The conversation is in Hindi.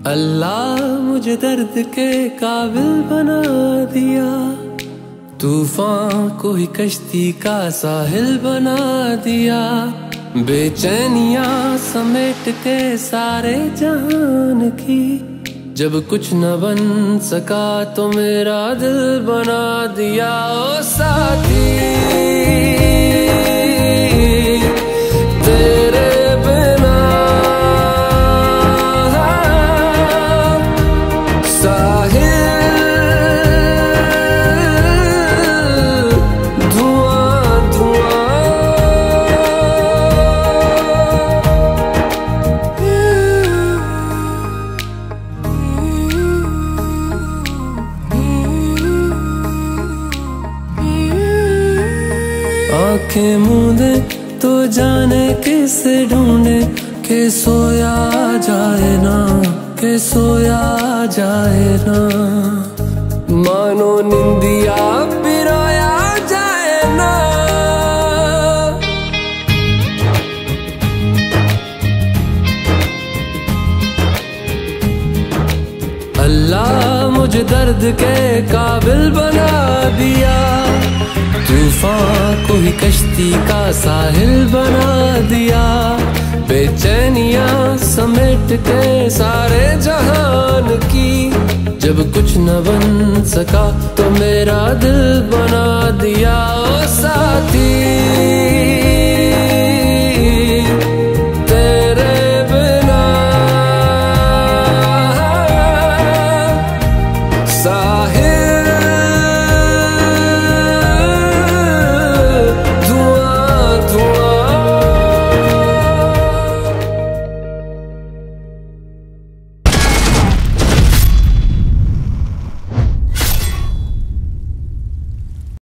अल्लाह मुझे दर्द के काबिल बना दिया, तूफान को ही कश्ती का साहिल बना दिया। बेचैनियां समेट के सारे जहान की, जब कुछ न बन सका तो मेरा दिल बना दिया। ओ साथी तेरे बिना साहिल धुआं धुआं। आंखें मूंदे तो जाने किसे ढूंढे, के सोया जाए ना, के सोया जाए ना। मानो निंदिया पिरोया जाए ना। अल्लाह मुझे दर्द के काबिल बना दिया, तूफान को ही कश्ती का साहिल बना दिया। बेचैनियां समेट के सारे जहान की, जब कुछ न बन सका तो मेरा दिल बना दिया। ओ साथी